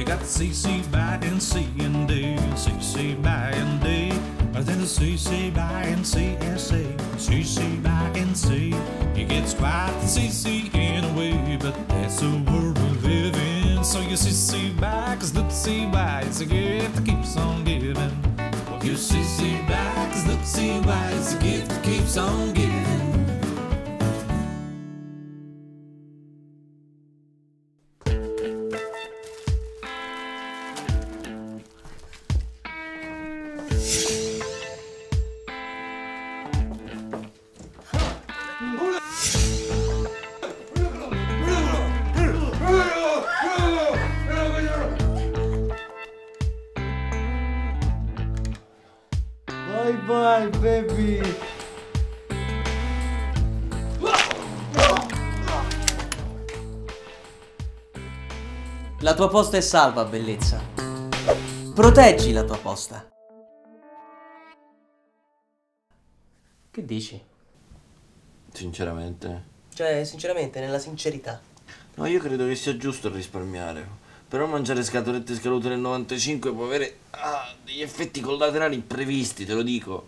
got CC by and C and D, CC by and D, but then the CC by and C and C, CC by and C. He gets quite the CC in a way, but that's the world we live in. So you CC by, cause look see why it's a gift that keeps on giving. Well, you CC by, cause look see why it's a gift that keeps on giving. Bye bye baby. La tua posta è salva, bellezza. Proteggi la tua posta. Che dici? Sinceramente. Cioè, sinceramente, nella sincerità. No, io credo che sia giusto risparmiare. Però mangiare scatolette scalute nel 95 può avere degli effetti collaterali imprevisti, te lo dico.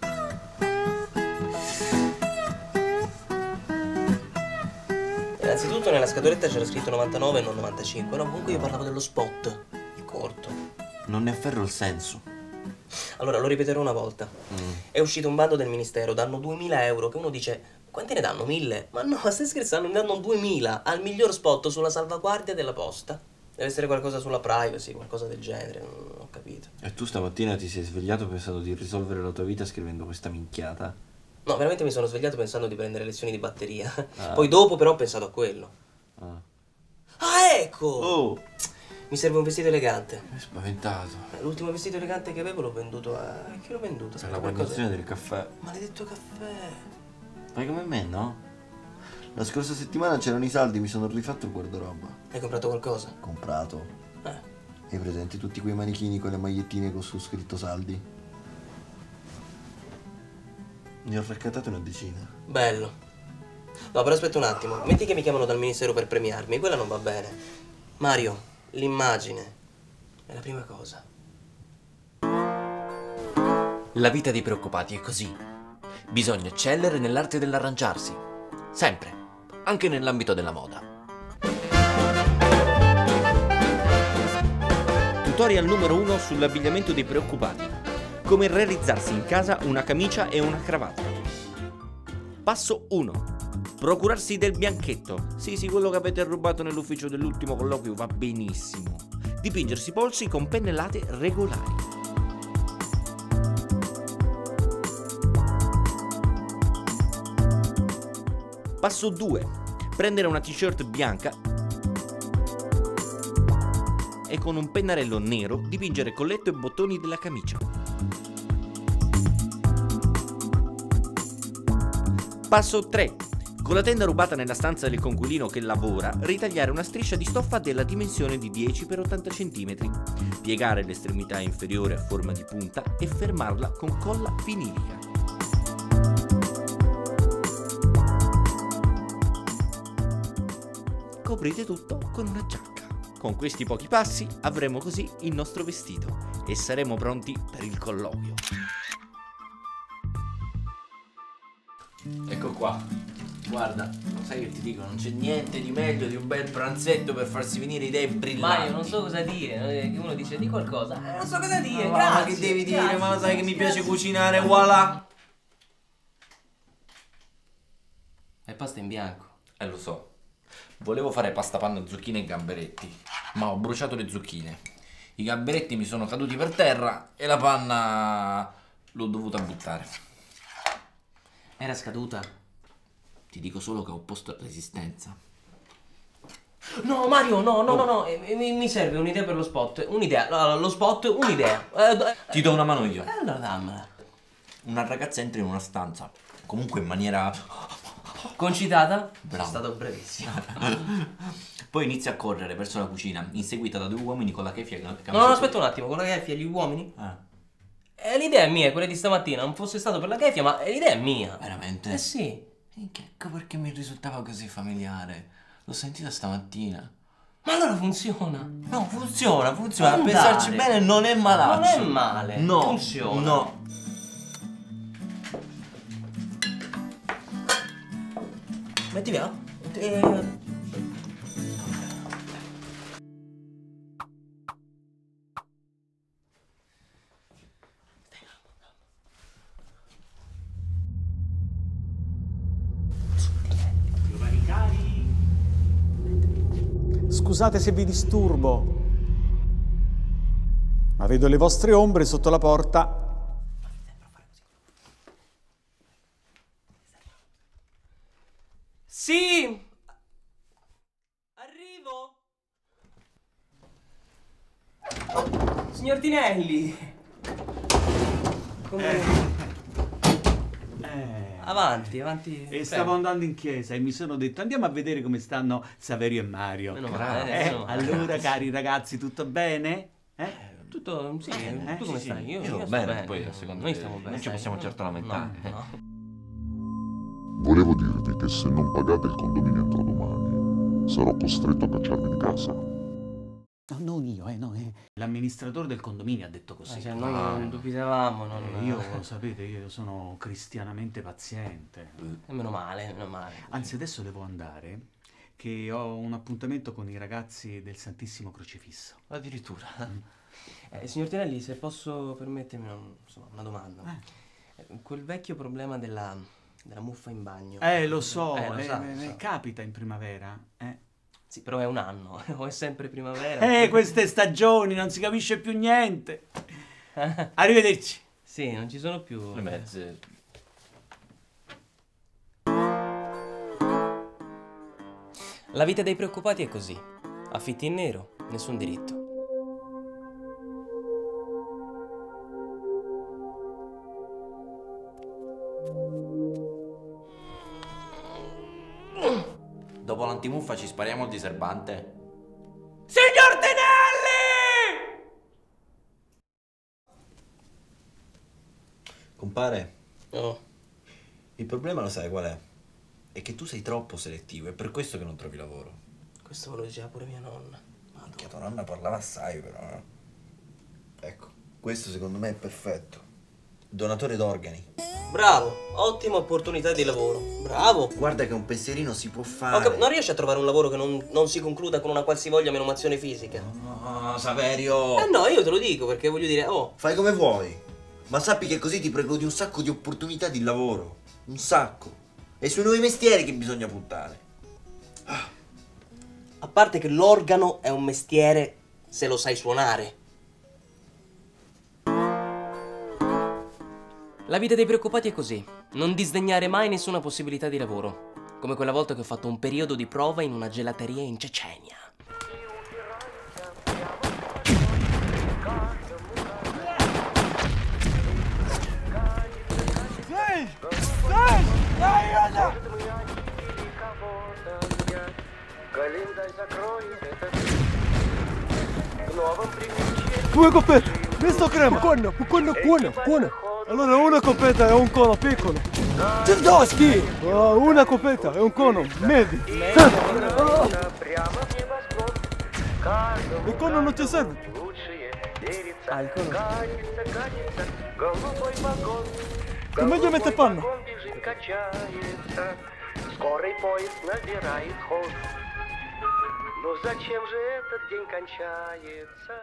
Innanzitutto nella scatoletta c'era scritto 99 e non 95. No, comunque io parlavo dello spot. Il corto. Non ne afferro il senso. Allora, lo ripeterò una volta. È uscito un bando del ministero, danno 2000 euro, che uno dice, quanti ne danno? 1000? Ma no, stai scherzando, ne danno 2000 al miglior spot sulla salvaguardia della posta. Deve essere qualcosa sulla privacy, qualcosa del genere, non ho capito. E tu stamattina ti sei svegliato pensando di risolvere la tua vita scrivendo questa minchiata? No, veramente mi sono svegliato pensando di prendere lezioni di batteria. Poi dopo però ho pensato a quello. Ah, ecco! Oh! Mi serve un vestito elegante. Mi è spaventato. L'ultimo vestito elegante che avevo l'ho venduto a... Chi l'ho venduto? Per la guarnizione del caffè. Maledetto caffè. Fai come me, no? La scorsa settimana c'erano i saldi, mi sono rifatto il guardaroba. Hai comprato qualcosa? Comprato. Hai presenti tutti quei manichini con le magliettine con su scritto saldi? Ne ho raccattato una decina. Bello. No, però aspetta un attimo. Metti che mi chiamano dal ministero per premiarmi. Quella non va bene. Mario, l'immagine è la prima cosa. La vita dei preoccupati è così. Bisogna eccellere nell'arte dell'arrangiarsi. Sempre. Anche nell'ambito della moda. Tutorial numero 1 sull'abbigliamento dei preoccupati. Come realizzarsi in casa una camicia e una cravatta. Passo 1. Procurarsi del bianchetto. Sì, quello che avete rubato nell'ufficio dell'ultimo colloquio va benissimo. Dipingersi i polsi con pennellate regolari. Passo 2. Prendere una t-shirt bianca e con un pennarello nero dipingere colletto e bottoni della camicia. Passo 3. Con la tenda rubata nella stanza del coinquilino che lavora, ritagliare una striscia di stoffa della dimensione di 10x80 cm, piegare l'estremità inferiore a forma di punta e fermarla con colla vinilica. Coprite tutto con una giacca. Con questi pochi passi avremo così il nostro vestito e saremo pronti per il colloquio. Ecco qua. Guarda, sai che ti dico, non c'è niente di meglio di un bel pranzetto per farsi venire idee brillanti. Ma io non so cosa dire. Uno dice di qualcosa. Non so cosa dire. Ma che devi dire? Ma lo sai che mi piace cucinare, voilà. E pasta in bianco. Lo so. Volevo fare pasta panna, zucchine e gamberetti, ma ho bruciato le zucchine. I gamberetti mi sono caduti per terra e la panna l'ho dovuta buttare. Era scaduta. Ti dico solo che ho opposto resistenza. No, Mario, no. Mi serve un'idea per lo spot. Un'idea. Allora, lo spot, un'idea. Ti do una mano io. Allora dammela. Una ragazza entra in una stanza, comunque in maniera... Concitata? Bravo. Sei stato brevissimo. Poi inizia a correre verso la cucina, inseguita da due uomini con la keffia e la camicia. No, aspetta un attimo, con la keffia gli uomini? L'idea è mia, quella di stamattina. Non fosse stato per la keffia, ma l'idea è mia. Veramente? Eh sì. Ecco perché mi risultava così familiare. L'ho sentita stamattina. Ma allora funziona. No, funziona. A Non pensarci dare. bene non è malaccio. Non è male. No, Funziona. no. Metti via. Scusate se vi disturbo, ma vedo le vostre ombre sotto la porta. Sì! Arrivo! Signor Tinelli! Come... Avanti, avanti. E stavo andando in chiesa e mi sono detto andiamo a vedere come stanno Saverio e Mario. Meno male, meno male. Allora, cari ragazzi, tutto bene? Tutto, sì, tu come stai? Io Sto sto bene, poi secondo Noi me stiamo bene. non ci possiamo certo lamentare. No. Volevo dirvi che se non pagate il condominio entro domani, sarò costretto a cacciarvi di casa. No, non io, no. L'amministratore del condominio ha detto così. Cioè, noi non dubitavamo, non... Io, sapete, io sono cristianamente paziente. Meno male, meno male. Anzi, adesso devo andare, che ho un appuntamento con i ragazzi del Santissimo Crocifisso. Addirittura. Signor Tinelli, se posso permettermi una domanda. Quel vecchio problema della muffa in bagno. Lo so, lo so. capita in primavera. Sì, però è un anno, o è sempre primavera. Queste stagioni, non si capisce più niente. Arrivederci. Sì, non ci sono più... Le mezze. La vita dei preoccupati è così. Affitti in nero, nessun diritto. Dopo l'antimuffa ci spariamo il diserbante? Signor Tinelli! Compare, Oh, il problema lo sai qual è? È che tu sei troppo selettivo, è per questo che non trovi lavoro. questo me lo diceva pure mia nonna. Che tua nonna parlava assai però, no? Ecco, questo secondo me è perfetto. Donatore d'organi. Bravo, ottima opportunità di lavoro. Bravo. Guarda che un pensierino si può fare. Non riesci a trovare un lavoro che non si concluda con una qualsivoglia menomazione fisica? No, Saverio! No, io te lo dico perché voglio dire, Fai come vuoi, ma sappi che così ti precludi un sacco di opportunità di lavoro. Un sacco. E sui nuovi mestieri che bisogna puntare. a parte che l'organo è un mestiere se lo sai suonare. La vita dei preoccupati è così. Non disdegnare mai nessuna possibilità di lavoro. Come quella volta che ho fatto un periodo di prova in una gelateria in Cecenia. Due coppette, misto crema. Buona. Allora una coppetta e un cono piccolo. Girdoschi! Una coppetta e un cono medio. Il cono non ti serve più. Il cono. Come gli mette panno? Скорый поезд набирает ход. Но зачем же этот день кончается?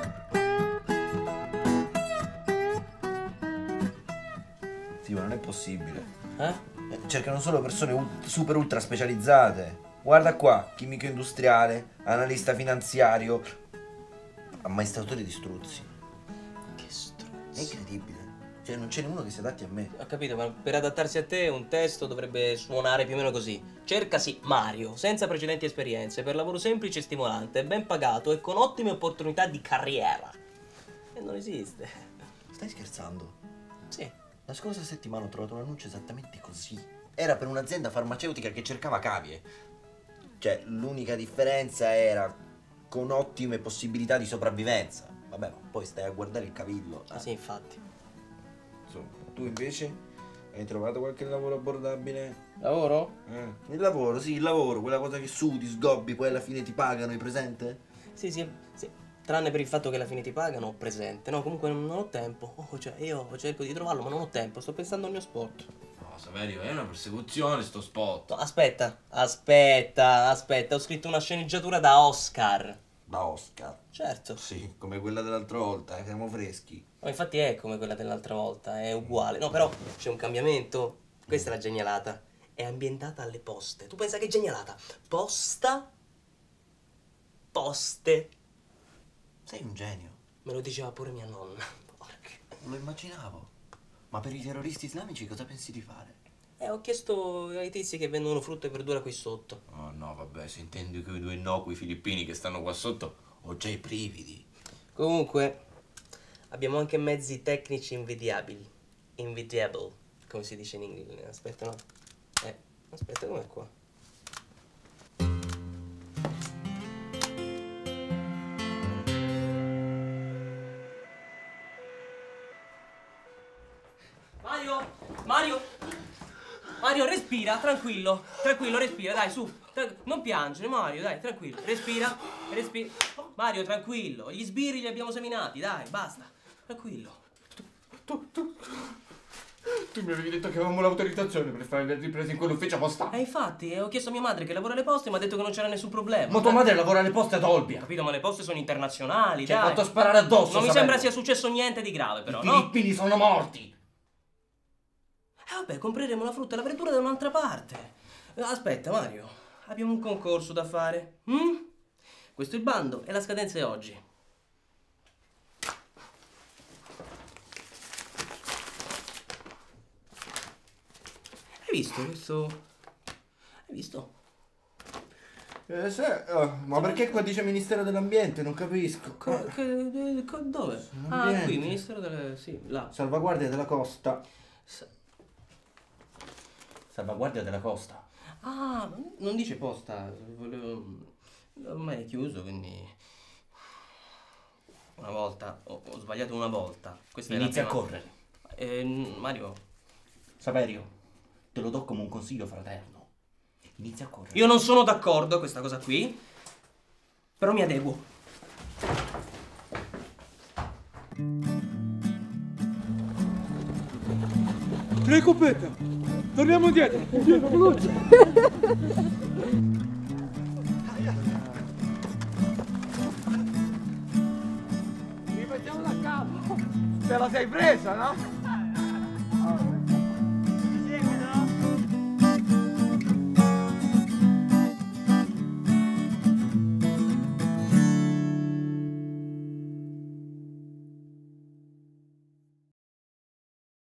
Sì, ma non è possibile. Cercano solo persone super ultra specializzate. Guarda qua, chimico industriale, analista finanziario, ammaestratore di struzzi. Che struzzi. È incredibile. Cioè, non ce n'è uno che si adatti a me. Ho capito, ma per adattarsi a te un testo dovrebbe suonare più o meno così. Cercasi Mario, senza precedenti esperienze, per lavoro semplice e stimolante, ben pagato e con ottime opportunità di carriera. E non esiste. Stai scherzando? Sì. La scorsa settimana ho trovato un annuncio esattamente così. Era per un'azienda farmaceutica che cercava cavie. Cioè, l'unica differenza era con ottime possibilità di sopravvivenza. Vabbè, ma poi stai a guardare il cavillo. Sì, infatti. Insomma, tu invece Hai trovato qualche lavoro abbordabile? Lavoro? Il lavoro, sì, il lavoro, quella cosa che sudi, sgobbi, poi alla fine ti pagano, hai presente? Sì. Tranne per il fatto che alla fine ti pagano, ho presente. No, comunque non ho tempo. Cioè, io cerco di trovarlo, ma non ho tempo. Sto pensando al mio spot. No, Saverio, è una persecuzione sto spot. No, aspetta. Ho scritto una sceneggiatura da Oscar. Da Oscar? Certo. Sì, come quella dell'altra volta, siamo freschi. No, infatti è come quella dell'altra volta, è uguale. No, però c'è un cambiamento. Questa è la genialata. È ambientata alle poste. Tu pensa che genialata? Poste. Sei un genio. Me lo diceva pure mia nonna. Lo immaginavo. Ma per i terroristi islamici cosa pensi di fare? Ho chiesto ai tizi che vendono frutta e verdura qui sotto. Oh no, vabbè, se intendi quei due innocui filippini che stanno qua sotto, ho già i brividi. Comunque, abbiamo anche mezzi tecnici invidiabili. Invidiable, come si dice in inglese. Aspetta, no. Aspetta, com'è qua? Mario, respira, tranquillo, respira, dai, su. Non piangere, Mario, dai, tranquillo. Respira. Mario, tranquillo. Gli sbirri li abbiamo seminati, dai, basta. Tranquillo. Tu mi avevi detto che avevamo l'autorizzazione per fare le riprese in quell'ufficio postale. Infatti, ho chiesto a mia madre che lavora alle poste e mi ha detto che non c'era nessun problema. Ma tua madre lavora alle poste ad Olbia. Capito, ma le poste sono internazionali, Ti hai dai. fatto sparare addosso, Non mi sembra sia successo niente di grave, però, I no? filippini sono morti. Vabbè, compreremo la frutta e la verdura da un'altra parte. Aspetta, Mario, abbiamo un concorso da fare. Questo è il bando e la scadenza è oggi. Hai visto questo? Hai visto? Ma perché qua dice Ministero dell'Ambiente? Non capisco. Dove? Ah, qui, Ministero del... sì, là. Salvaguardia della costa. Salvaguardia della costa. Ah, non dice posta. Ormai è chiuso, quindi... Una volta, ho sbagliato una volta. Questa Inizia è la a prima... correre. Mario. Saverio, te lo do come un consiglio fraterno. Inizia a correre. Io non sono d'accordo a questa cosa qui, però mi adeguo. Recupeta! Torniamo indietro! Veloce! Rimettiamo la capa! Te la sei presa, no?